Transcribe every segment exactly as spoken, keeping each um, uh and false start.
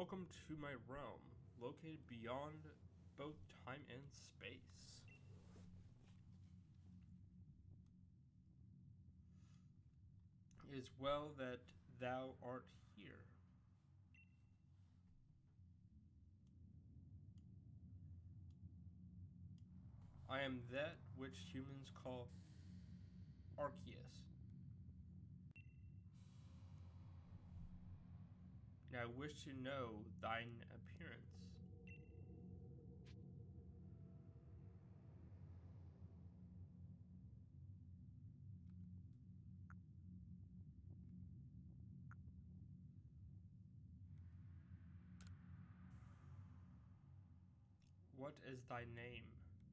Welcome to my realm, located beyond both time and space. It is well that thou art here. I am that which humans call Arceus. And I wish to know thine appearance. What is thy name?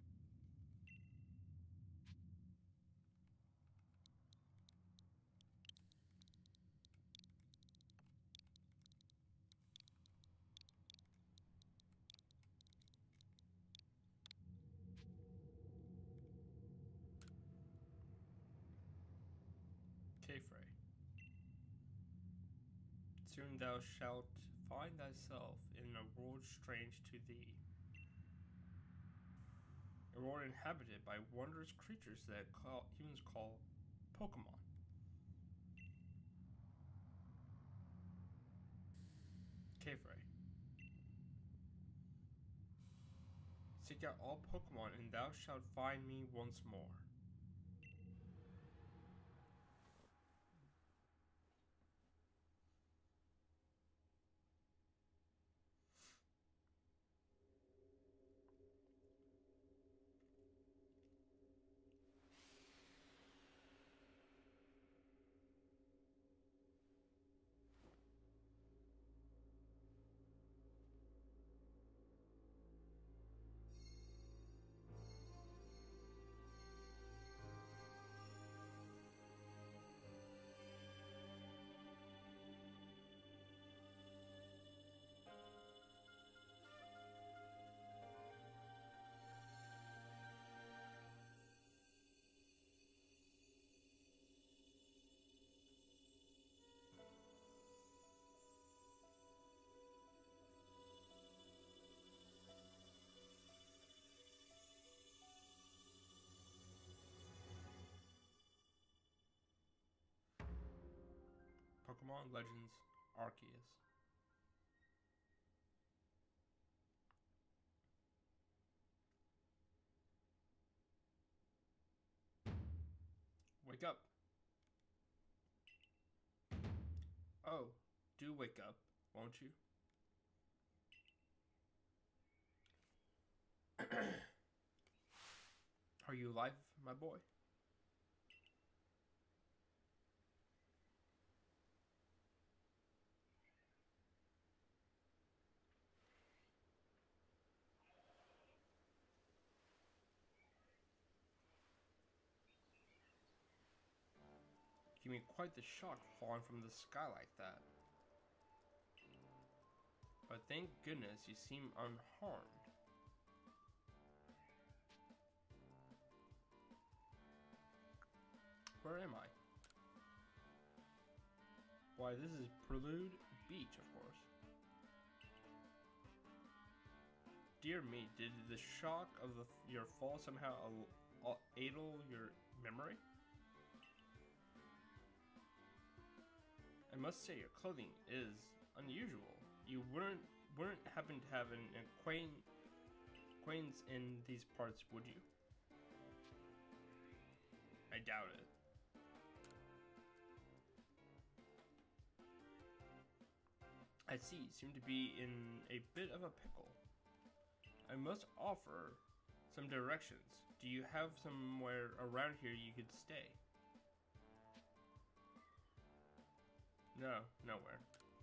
KayFray. Soon thou shalt find thyself in a world strange to thee. A world inhabited by wondrous creatures that call, humans call Pokemon. KayFray. Seek out all Pokemon and thou shalt find me once more. Pokemon Legends Arceus. Wake up. Oh, do wake up, won't you? Are you alive, my boy? Give me quite the shock falling from the sky like that. But thank goodness you seem unharmed. Where am I? Why, this is Prelude Beach, of course. Dear me, did the shock of the, your fall somehow addle your memory? I must say your clothing is unusual. You wouldn't wouldn't happen to have an acquaint, acquaintance in these parts, would you? I doubt it. I see, you seem to be in a bit of a pickle. I must offer some directions. Do you have somewhere around here you could stay? No, nowhere.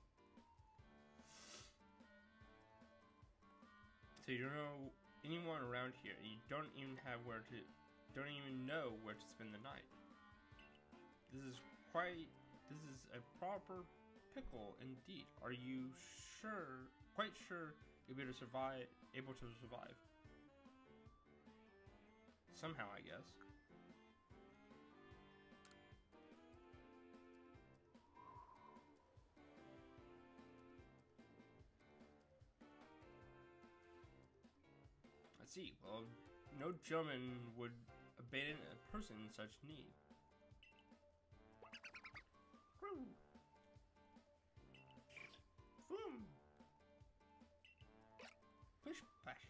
So you don't know anyone around here. You don't even have where to, don't even know where to spend the night. This is quite, this is a proper pickle indeed. Are you sure, quite sure you'll be able to survive, able to survive? Somehow, I guess. see. Well, no gentleman would abandon a person in such need. Boom. Push, push.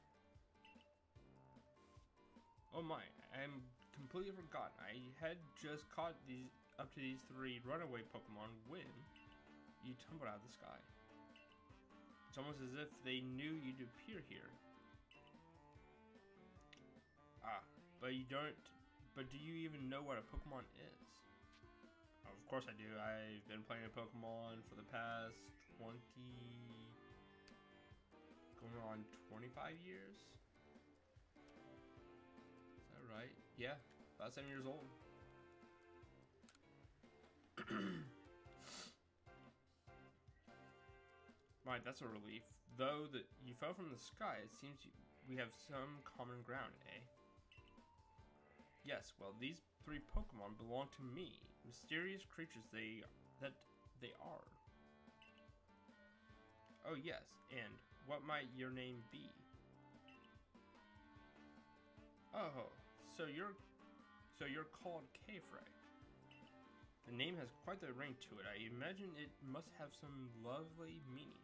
Oh my, I'm completely forgotten. I had just caught these up to these three runaway Pokemon when you tumbled out of the sky. It's almost as if they knew you'd appear here. Ah, but you don't. But do you even know what a Pokemon is? Of course I do. I've been playing Pokemon for the past twenty, going on twenty-five years. Is that right? Yeah, about seven years old. Right, that's a relief. Though that you fell from the sky, it seems you, we have some common ground, eh? Yes, well, these three Pokemon belong to me. Mysterious creatures they that they are. Oh yes, and what might your name be? Oh, so you're so you're called KayFray. The name has quite the ring to it. I imagine it must have some lovely meaning.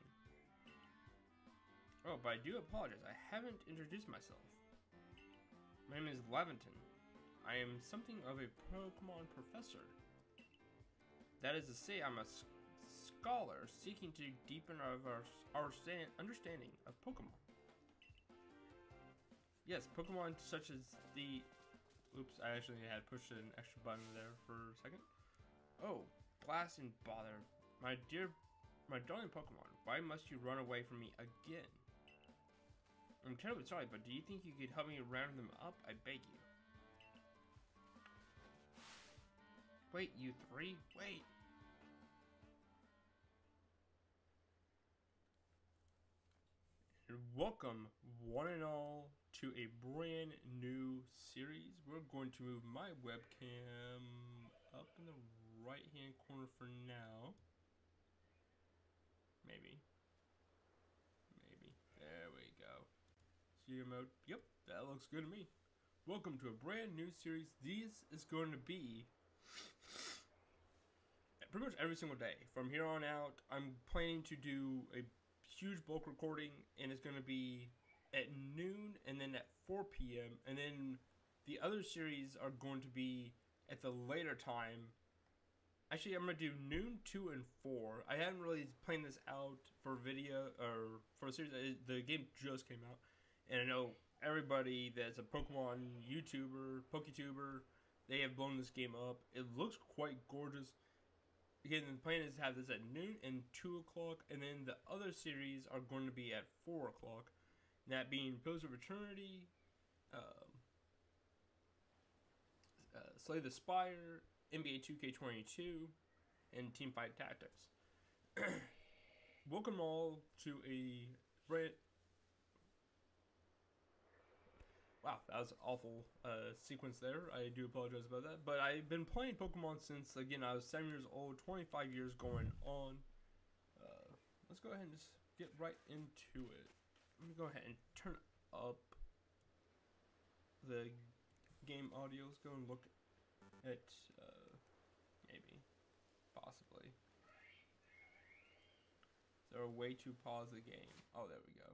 Oh, but I do apologize. I haven't introduced myself. My name is Laventon. I am something of a Pokemon professor. That is to say, I'm a scholar seeking to deepen our, our, our understanding of Pokemon. Yes, Pokemon such as the... Oops, I actually had pushed an extra button there for a second. Oh, blast and bother. My dear, my darling Pokemon, why must you run away from me again? I'm terribly sorry, but do you think you could help me round them up? I beg you. Wait, you three? Wait. And welcome, one and all, to a brand new series. We're going to move my webcam up in the right hand corner for now. Maybe. Maybe. There we go. Studio mode. Yep, that looks good to me. Welcome to a brand new series. This is going to be pretty much every single day. From here on out, I'm planning to do a huge bulk recording, and it's going to be at noon and then at four P M And then the other series are going to be at the later time. Actually, I'm going to do noon, two, and four. I haven't really planned this out for video, or for a series. The game just came out. And I know everybody that's a Pokemon YouTuber, PokeTuber, they have blown this game up. It looks quite gorgeous. Again, the plan is to have this at noon and two o'clock. And then the other series are going to be at four o'clock. That being Pillars of Eternity, um, uh, Slay the Spire, N B A two K twenty-two, and Teamfight Tactics. Welcome all to a brand... Wow, that was an awful uh, sequence there. I do apologize about that. But I've been playing Pokemon since, again, I was seven years old, twenty-five years going on. Uh, let's go ahead and just get right into it. Let me go ahead and turn up the game audio. Let's go and look at, uh, maybe, possibly. Is there a way to pause the game? Oh, there we go.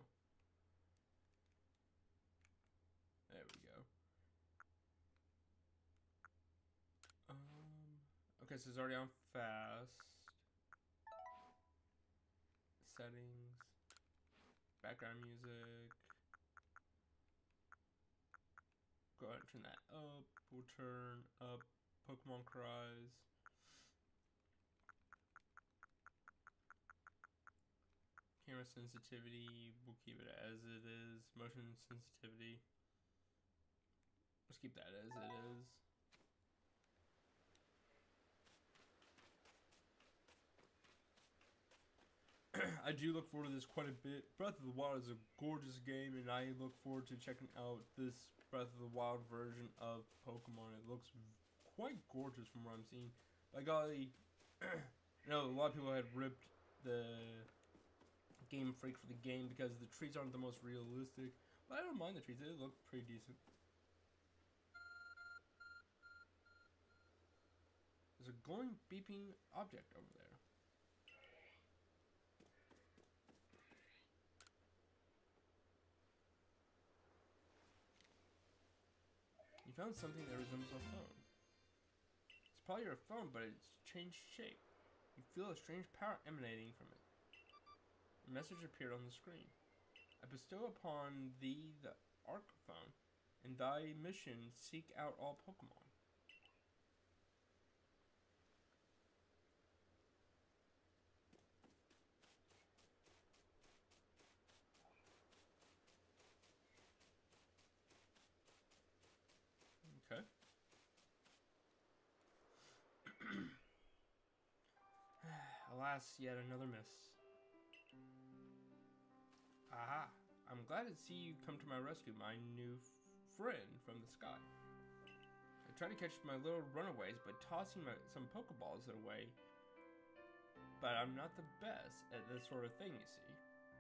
There we go. Um, okay, so it's already on fast. Settings. Background music. Go ahead and turn that up. We'll turn up Pokemon Cries. Camera sensitivity, we'll keep it as it is. Motion sensitivity. Let's keep that as it is. I do look forward to this quite a bit. Breath of the Wild is a gorgeous game, and I look forward to checking out this Breath of the Wild version of Pokemon. It looks quite gorgeous from what I'm seeing. By golly, I know a lot of people had ripped the Game Freak for the game because the trees aren't the most realistic. But I don't mind the trees, they look pretty decent. There's a glowing, beeping object over there. You found something that resembles a phone. It's probably your phone, but it's changed shape. You feel a strange power emanating from it. A message appeared on the screen. I bestow upon thee the Arc phone, and thy mission seek out all Pokemon. Okay. Alas, yet another miss. Aha! I'm glad to see you come to my rescue, my new friend from the sky. I tried to catch my little runaways by tossing my, some pokeballs their way, but I'm not the best at this sort of thing, you see.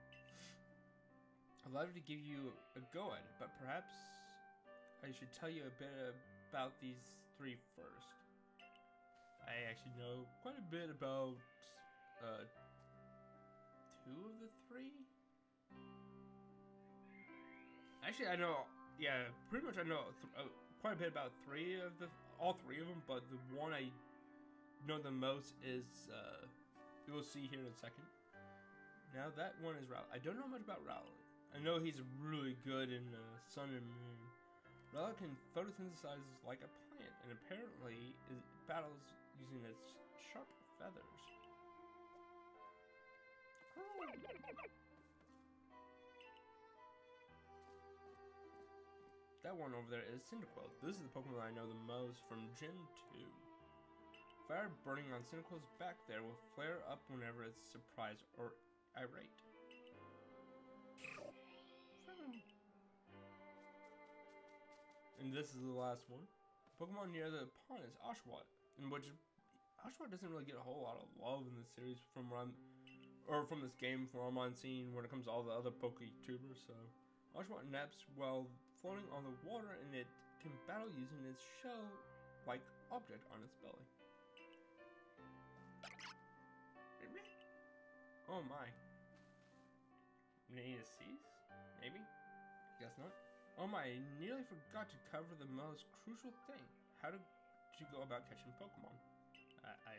I'd love to give you a go at it, but perhaps I should tell you a bit about these three first. I actually know quite a bit about uh, two of the three. Actually, I know, yeah, pretty much I know th uh, quite a bit about three of the, all three of them, but the one I know the most is, uh, you will see here in a second. Now that one is Rowlet. I don't know much about Rowlet. I know he's really good in uh, Sun and Moon. Rowlet can photosynthesize like a plant, and apparently is battles using its sharp feathers. That one over there is Cyndaquil. This is the Pokemon I know the most from Gen two. Fire burning on Cyndaquil's back there will flare up whenever it's surprised or irate. And this is the last one. Pokemon near the pond is Oshawott, in which Oshawott doesn't really get a whole lot of love in this series from what I'm, or from this game from what I'm seeing when it comes to all the other PokeTubers. So Oshawott naps while floating on the water, and it can battle using its shell-like object on its belly. Oh my. Need a seize? Maybe? Guess not. Oh my, I nearly forgot to cover the most crucial thing. How did you go about catching Pokemon? I... I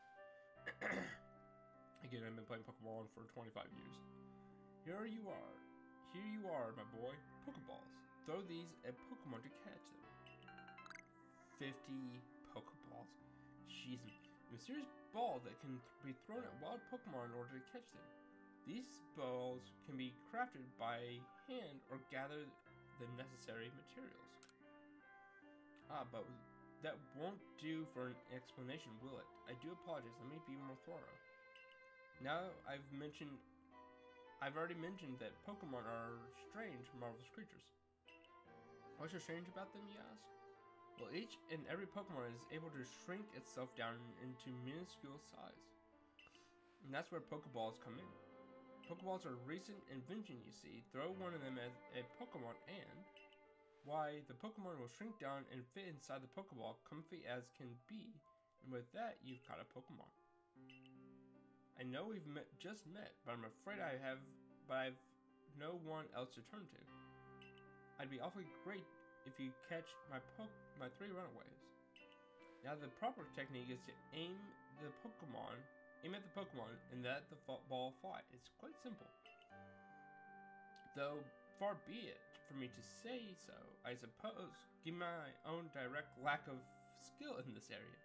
Again, I've been playing Pokemon for twenty-five years. Here you are. Here you are, my boy. Pokeballs. Throw these at Pokemon to catch them. fifty Pokeballs. Jeez. A mysterious ball that can be thrown at wild Pokemon in order to catch them. These balls can be crafted by hand or gather the necessary materials. Ah, but that won't do for an explanation, will it? I do apologize. Let me be more thorough. Now I've mentioned, I've already mentioned that Pokemon are strange, marvelous creatures. What's so strange about them, you ask? Well, each and every Pokemon is able to shrink itself down into minuscule size. And that's where Pokeballs come in. Pokeballs are a recent invention, you see. Throw one of them at a Pokemon and, why, the Pokemon will shrink down and fit inside the Pokeball, comfy as can be. And with that, you've caught a Pokemon. I know we've met, just met, but I'm afraid I have, but I've no one else to turn to. I'd be awfully great if you catch my po my three runaways. Now the proper technique is to aim the Pokemon, aim at the Pokemon, and let the ball fly. It's quite simple. Though far be it for me to say so, I suppose, given my own direct lack of skill in this area.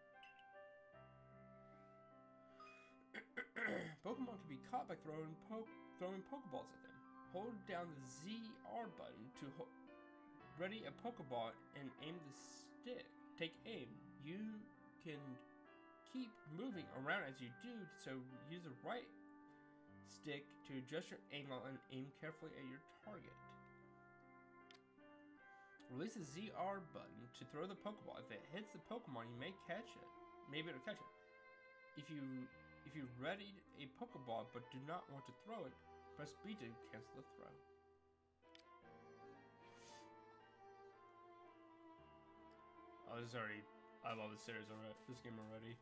Pokemon can be caught by throwing po throwing Pokeballs at them. Hold down the Z R button to ho ready a Pokeball and aim the stick. Take aim. You can keep moving around as you do, so use the right stick to adjust your angle and aim carefully at your target. Release the Z R button to throw the Pokeball. If it hits the Pokemon, you may catch it. Maybe it'll catch it. If you if you readied a Pokeball but do not want to throw it, press B to cancel the throw. Oh, this is already. I love this series already. This game already.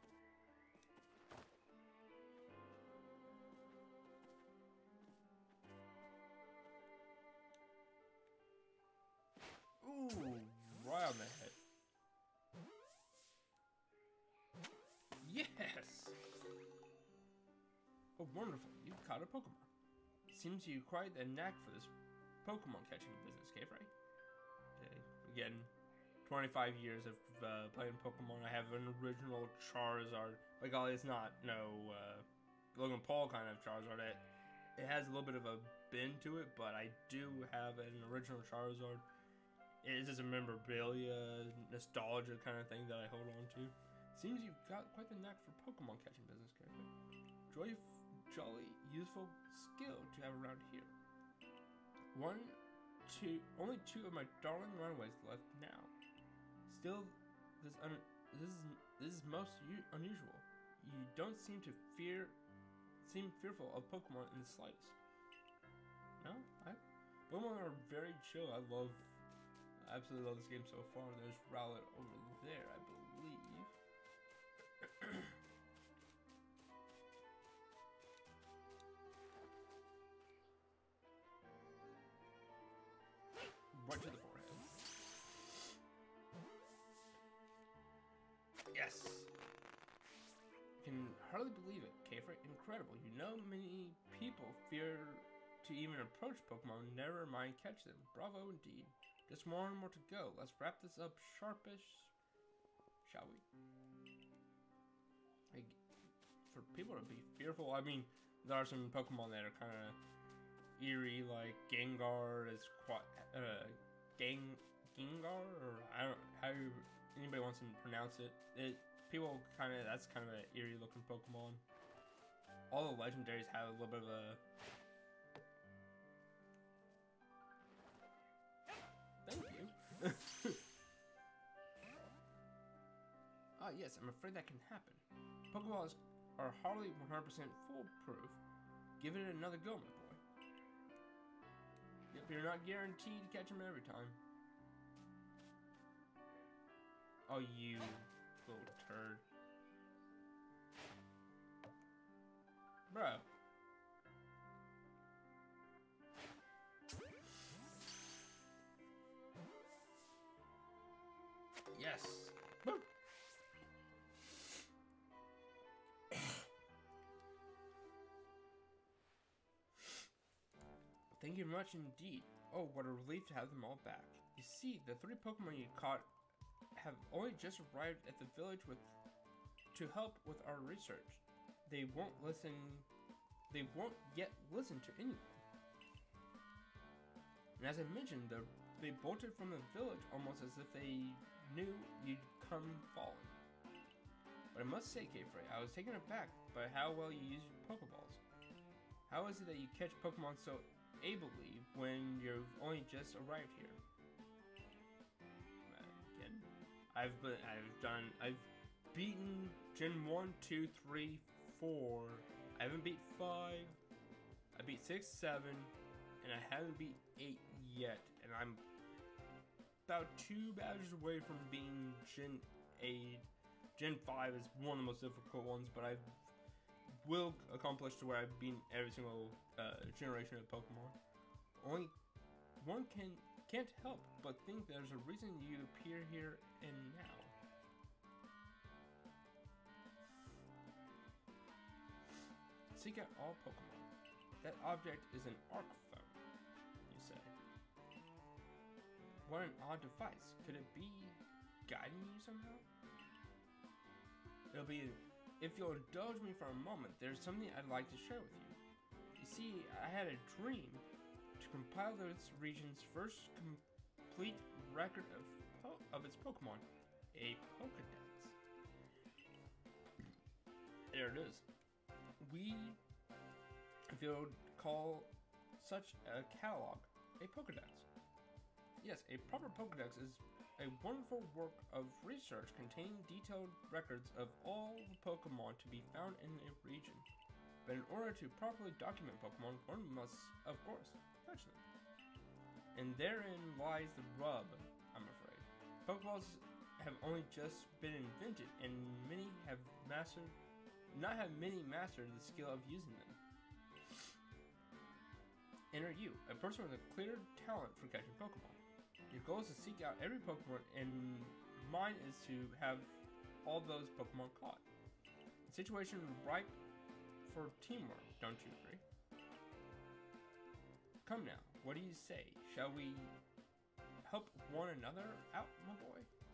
Ooh, right on the head. Yes! Oh, wonderful. You caught a Pokemon. It seems you acquired a knack for this Pokemon catching business, KayFray. Okay. Again, twenty-five years of uh, playing Pokemon. I have an original Charizard. Like, oh, it's not no uh, Logan Paul kind of Charizard. It, it has a little bit of a bend to it, but I do have an original Charizard. It is a memorabilia, nostalgia kind of thing that I hold on to. Seems you've got quite the knack for Pokemon catching business, KayFray. Joy, jolly, useful skill to have around here. One, two, only two of my darling runaways left now. Still, this un, this is this is most unusual. You don't seem to fear, seem fearful of Pokemon in the slightest. No, I, Pokemon are very chill. I love, I absolutely love this game so far. There's Rowlet over there, I believe. Right to the forehead. Yes! I can hardly believe it, KayFray. Incredible. You know many people fear to even approach Pokemon, never mind catch them. Bravo indeed. Just more and more to go. Let's wrap this up sharpish, shall we? Like, for people to be fearful, I mean, there are some Pokemon that are kind of eerie, like Gengar is quite, uh, Gang, Gengar, or I don't, how you, anybody wants to pronounce it. It, people kind of, that's kind of an eerie looking Pokemon. All the legendaries have a little bit of a, thank you. Ah, yes, I'm afraid that can happen. Pokeballs are hardly one hundred percent foolproof. Give it another go, my boy. Yep, you're not guaranteed to catch them every time. Oh, you little turd. Bro. Yes. Boop. Thank you much indeed. Oh, what a relief to have them all back. You see, the three Pokemon you caught have only just arrived at the village with to help with our research. They won't listen. They won't yet listen to anyone. And as I mentioned, the, they bolted from the village almost as if they knew you'd come falling. But I must say, KayFray, I was taken aback by how well you use your Pokeballs. How is it that you catch Pokemon so ably when you've only just arrived here? Uh, again, I've been, I've done, I've beaten Gen one, two, three, four. I haven't beat five. I beat six, seven, and I haven't beat eight yet. And I'm about two badges away from being Gen eight. Gen five is one of the most difficult ones, but I will accomplish to where I've beaten every single uh, generation of Pokemon. Only one can, can't help but think there's a reason you appear here and now. Seek out all Pokemon. That object is an arc phone, you say. What an odd device. Could it be guiding you somehow? It'll be, if you'll indulge me for a moment, there's something I'd like to share with you. You see, I had a dream to compile this region's first complete record of po of its Pokemon, a Pokedex. There it is. We, if you'll call such a catalog, a Pokedex. Yes, a proper Pokedex is a wonderful work of research containing detailed records of all the Pokemon to be found in a region. But in order to properly document Pokemon, one must, of course, catch them. And therein lies the rub, I'm afraid. Pokeballs have only just been invented, and many have mastered, not have many mastered the skill of using them. Enter you, a person with a clear talent for catching Pokemon. Your goal is to seek out every Pokemon, and mine is to have all those Pokemon caught. A situation ripe for teamwork, don't you agree? Come now, what do you say? Shall we help one another out, my boy?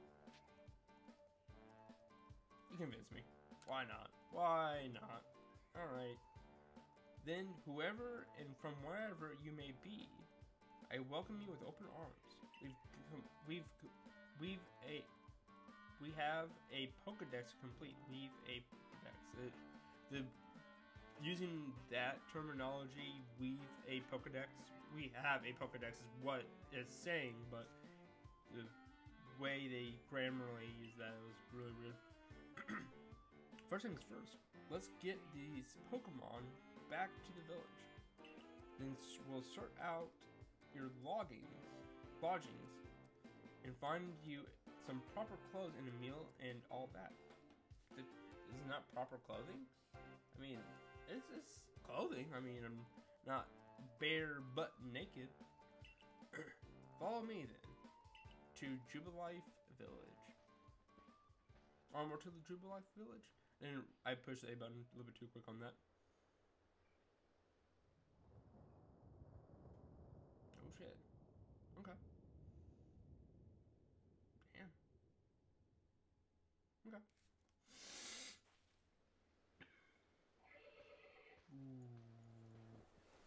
You convince me. Why not? Why not? Alright. Then, whoever and from wherever you may be, I welcome you with open arms. We've, we've, we've a, we have a Pokedex complete. We've a Pokedex. Uh, the using that terminology, we've a Pokedex. We have a Pokedex is what it's saying, but the way they grammarly use that was really weird. First things first, let's get these Pokemon back to the village. Then we'll sort out your loggings, lodgings, and find you some proper clothes and a meal and all that. This is not proper clothing? I mean, it's just clothing. I mean, I'm not bare butt naked. Follow me then to Jubilife Village. Onward to the Jubilife Village. And I pushed the A button a little bit too quick on that. Oh shit. Okay. Damn. Okay. Ooh.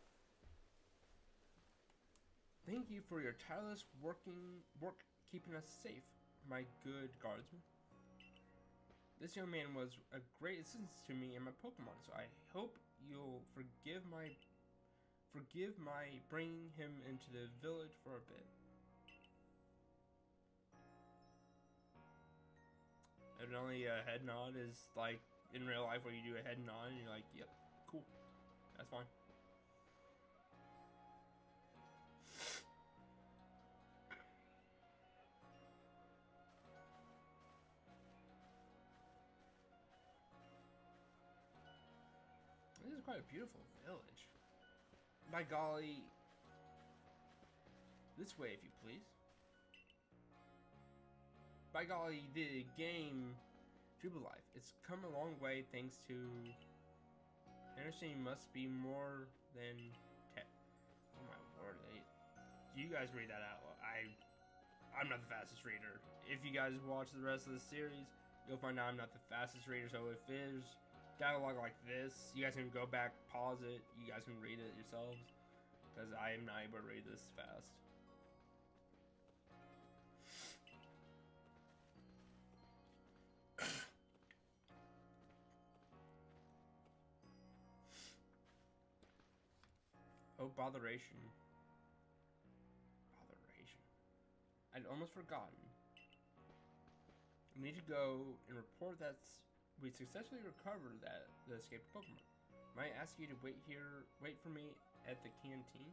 Thank you for your tireless working work keeping us safe, my good guardsman. This young man was a great assistance to me and my Pokemon, so I hope you'll forgive my forgive my bringing him into the village for a bit. Evidently, a head nod is like in real life where you do a head nod and you're like, yep, cool, that's fine. This is quite a beautiful village. By golly, this way if you please. By golly, the game Jubilife, it's come a long way thanks to understanding must be more than tech. Oh my word, they, you guys read that out. I, I'm not the fastest reader. If you guys watch the rest of the series, you'll find out I'm not the fastest reader, so if there's dialogue like this, you guys can go back, pause it, you guys can read it yourselves, because I am not able to read this fast. Oh, botheration. Botheration. I'd almost forgotten. We need to go and report that we successfully recovered that the escaped Pokemon. Might I ask you to wait here, wait for me at the canteen?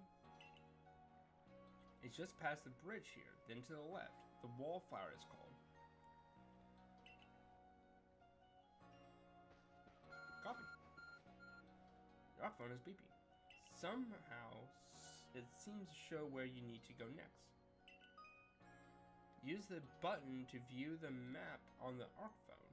It's just past the bridge here, then to the left. The Wallflower is called. Copy. Your phone is beeping. Somehow, it seems to show where you need to go next. Use the button to view the map on the Arc phone.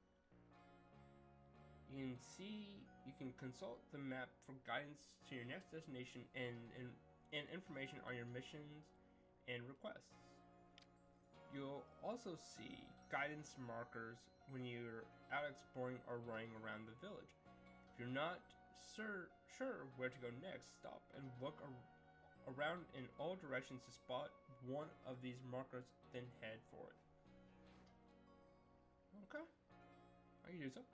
You can see, you can consult the map for guidance to your next destination and, and, and information on your missions and requests. You'll also see guidance markers when you're out exploring or running around the village. If you're not sure, sure where to go next, stop and look ar around in all directions to spot one of these markers, then head for it. Okay, I can do so.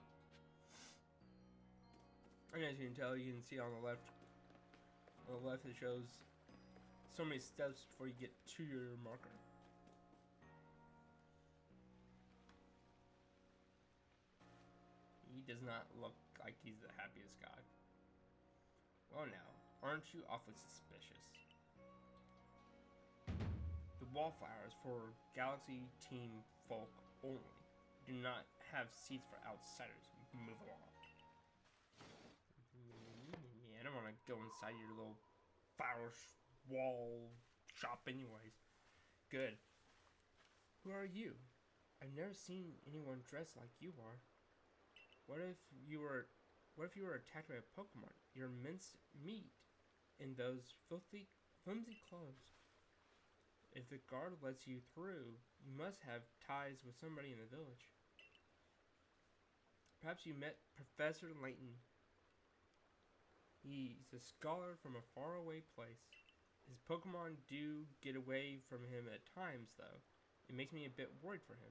And as you can tell, you can see on the left, on the left it shows so many steps before you get to your marker. He does not look like he's the happiest guy. Well now, aren't you awfully suspicious? The Wallflower is for Galaxy Team Folk only. Do not have seats for outsiders. Move along. Yeah, I don't want to go inside your little fire wall shop anyways. Good. Who are you? I've never seen anyone dressed like you are. What if you were what if you were attacked by a Pokemon? You're minced meat in those filthy flimsy clothes. If the guard lets you through, you must have ties with somebody in the village. Perhaps you met Professor Layton. He's a scholar from a faraway place. His Pokemon do get away from him at times, though. It makes me a bit worried for him.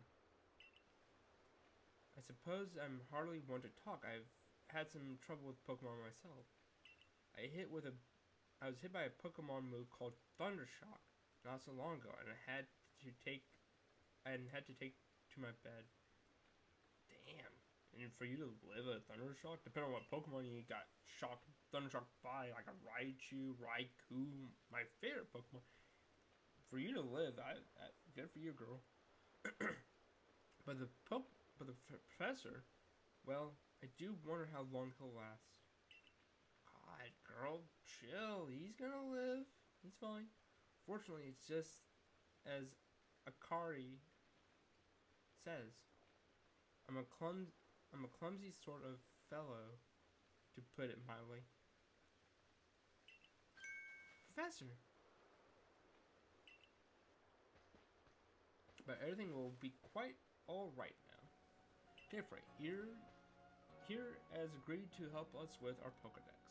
I suppose I'm hardly one to talk. I've had some trouble with Pokemon myself. I hit with a, I was hit by a Pokemon move called Thundershock not so long ago, and I had to take, and had to take to my bed. Damn! And for you to live a Thundershock, depending on what Pokemon you got shocked, Thundershocked by, like a Raichu, Raikou, my favorite Pokemon. For you to live, I, I good for you, girl. But the poke, but the professor, well, I do wonder how long he'll last. God, girl, chill. He's gonna live. He's fine. Fortunately, it's just as Akari says. I'm a clum, I'm a clumsy sort of fellow, to put it mildly. Professor. But everything will be quite all right now. KayFray, here, here has agreed to help us with our Pokedex.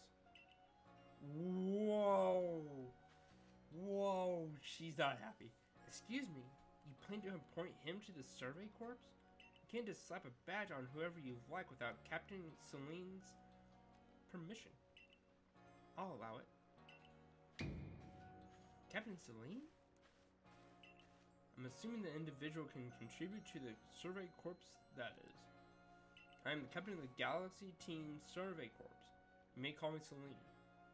Whoa! Whoa! She's not happy. Excuse me, you plan to appoint him to the Survey Corps? You can't just slap a badge on whoever you like without Captain Celine's permission. I'll allow it. Captain Celine? I'm assuming the individual can contribute to the Survey Corps, that is. I am the captain of the Galaxy Team Survey Corps. You may call me Celine.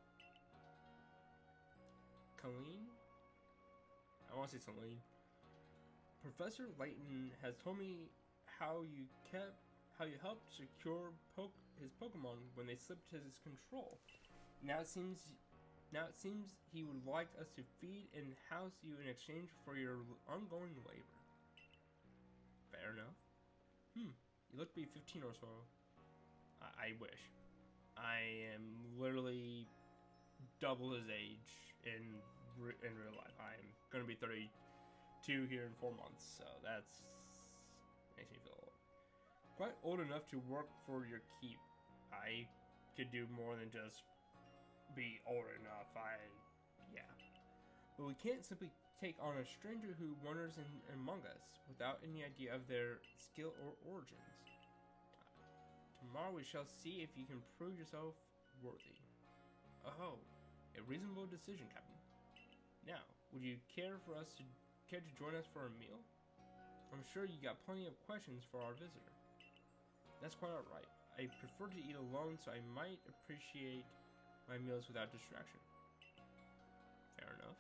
Colleen? I want to say Celine. Professor Layton has told me how you kept, how you helped secure po his Pokemon when they slipped his control. Now it seems Now it seems he would like us to feed and house you in exchange for your ongoing labor. Fair enough. Hmm, you look to be fifteen or so. I, I wish. I am literally double his age in re in real life. I'm gonna be thirty-two here in four months, so that's makes me feel old. Quite old enough to work for your keep. I could do more than just be old enough. I, yeah. But we can't simply take on a stranger who wanders in, among us without any idea of their skill or origins. Tomorrow we shall see if you can prove yourself worthy. Oh, a reasonable decision, Captain. Now, would you care for us to care to join us for a meal? I'm sure you got plenty of questions for our visitor. That's quite alright. I prefer to eat alone, so I might appreciate my meals without distraction. Fair enough.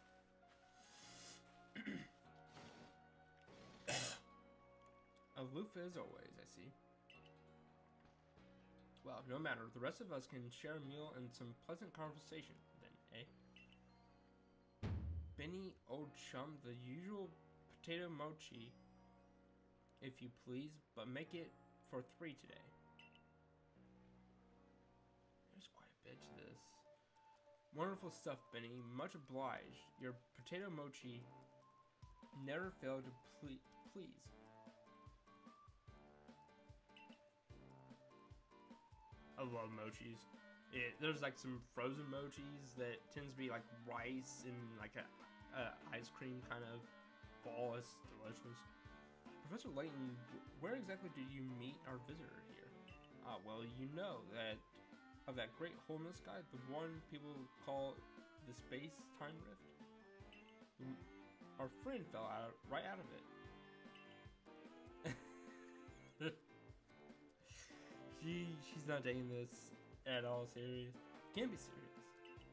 Aloof as always, I see. Well, no matter. The rest of us can share a meal and some pleasant conversation, then, eh? Benny, old chum, the usual potato mochi, if you please, but make it for three today. There's quite a bit to this. Wonderful stuff, Benny. Much obliged. Your potato mochi never failed to ple please. I love mochis. It, there's like some frozen mochis that tends to be like rice and like a, a ice cream kind of ball. It's delicious. Professor Layton, where exactly did you meet our visitor here? Ah, well, you know that of that great hole in the sky, the one people call the space-time rift. Our friend fell out right out of it. she she's not taking this at all serious. Can't be serious.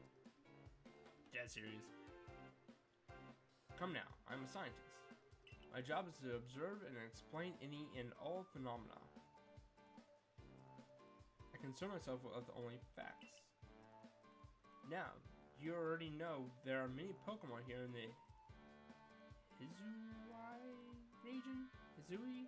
Dead serious. Come now, I'm a scientist. My job is to observe and explain any and all phenomena. I concern myself with only facts. Now, you already know there are many Pokemon here in the Hisui region? Hisui?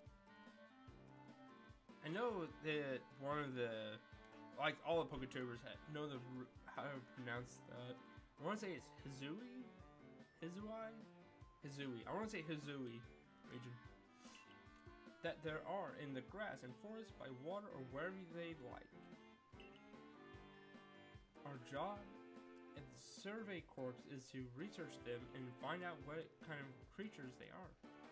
I know that one of the, like all the Poketubers know the how to pronounce that. I want to say it's Hisui? Hisui? Hisui. I want to say Hisui region. That there are in the grass and forest, by water, or wherever they like. Our job at the Survey Corps is to research them and find out what kind of creatures they are.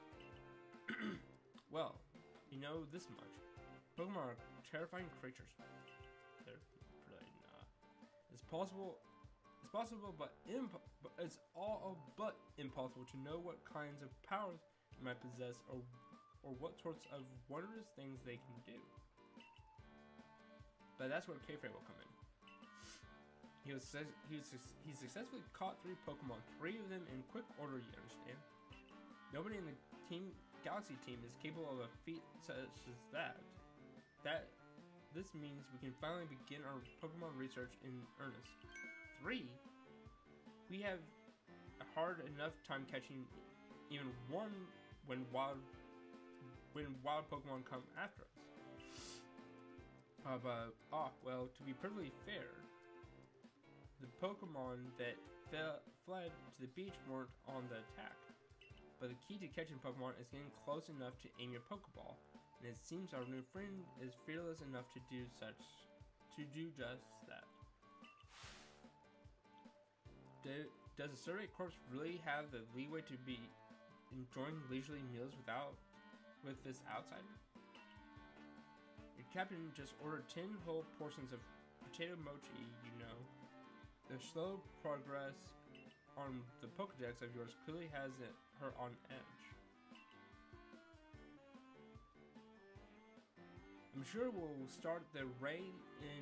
Well, you know this much. Pokemon are terrifying creatures. They're really not. It's possible, it's possible, but, imp but it's all but impossible to know what kinds of powers they might possess, or or what sorts of wondrous things they can do. But that's where KayFray will come in. He was he was he successfully caught three Pokemon, three of them in quick order. You understand? Nobody in the team Galaxy team is capable of a feat such as that. That this means we can finally begin our Pokemon research in earnest. Three? We have a hard enough time catching even one when wild when wild Pokemon come after us. Uh, but ah, well, to be perfectly fair, the Pokemon that fell, fled to the beach weren't on the attack. But the key to catching Pokemon is getting close enough to aim your Pokeball, and it seems our new friend is fearless enough to do such, to do just that. Do, does the Survey Corps really have the leeway to be enjoying leisurely meals without, with this outsider? Your captain just ordered ten whole portions of potato mochi, you know. The slow progress on the Pokedex of yours clearly has it, her on edge. I'm sure we'll start the raid in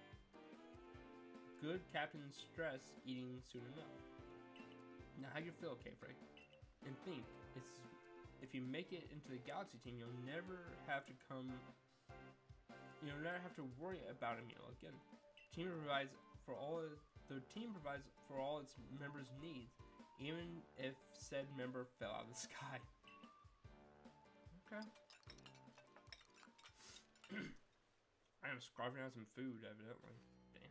good Captain Stress eating soon enough. Now, how you feel, KayFray? And think, it's if you make it into the Galaxy team, you'll never have to come. You'll never have to worry about a meal again. The team provides for all. The team provides for all its members' needs, even if said member fell out of the sky. Okay. I am scarfing out some food, evidently. Damn.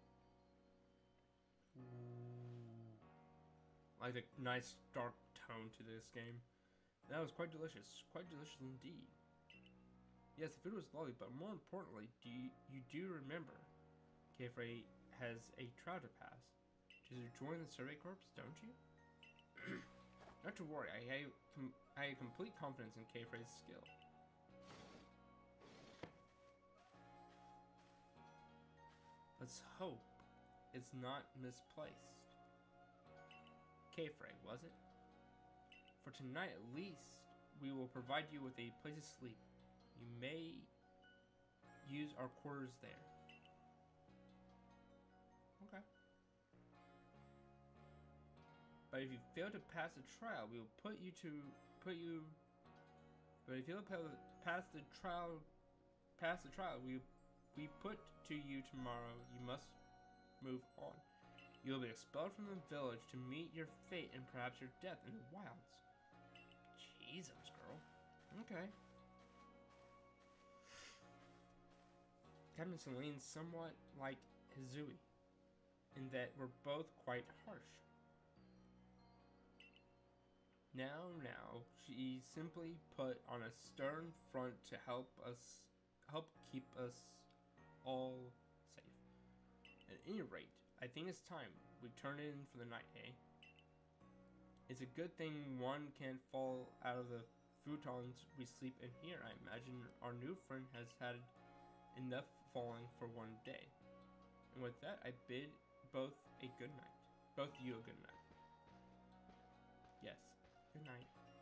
Ooh. Like the nice dark tone to this game. That was quite delicious. Quite delicious indeed. Yes, the food was lovely, but more importantly, do you, you do remember KayFray has a trial to pass. To join the Survey Corps, don't you? Not to worry, I have, com I have complete confidence in KayFray's skill. Let's hope it's not misplaced. KayFray, was it? For tonight at least, we will provide you with a place to sleep. You may use our quarters there. Okay. But if you fail to pass the trial, we will put you to put you. But if you fail to pass the trial, pass the trial, we we put to you tomorrow. You must move on. You will be expelled from the village to meet your fate and perhaps your death in the wilds. Jesus, girl. Okay. Captain Celine's somewhat like Hisui, in that we're both quite harsh. Now, now, she simply put on a stern front to help us, help keep us all safe. At any rate, I think it's time we turn in for the night, eh? It's a good thing one can't fall out of the futons we sleep in here. I imagine our new friend has had enough falling for one day. And with that, I bid both a good night. Both you a good night. Yes, good night.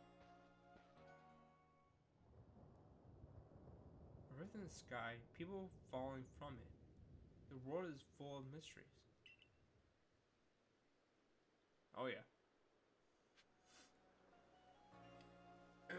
A rift in the sky, people falling from it. The world is full of mysteries. Oh yeah.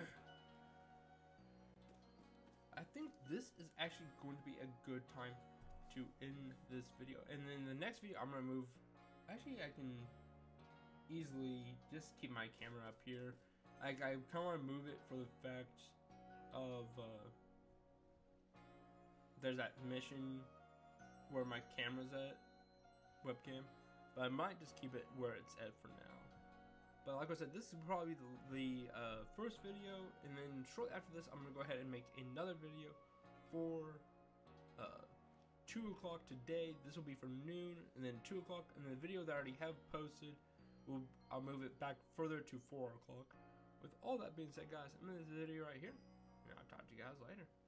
actually going to be a good time to end this video. And then the next video, I'm gonna move. Actually, I can easily just keep my camera up here. Like, I kind of want to move it for the fact of uh, there's that mission where my camera's at, webcam. But I might just keep it where it's at for now. But like I said, this is probably the, the uh, first video, and then shortly after this, I'm gonna go ahead and make another video for uh, two o'clock today. This will be for noon, and then two o'clock, and the video that I already have posted, will I'll move it back further to four o'clock. With all that being said, guys, I'm in this video right here, and I'll talk to you guys later.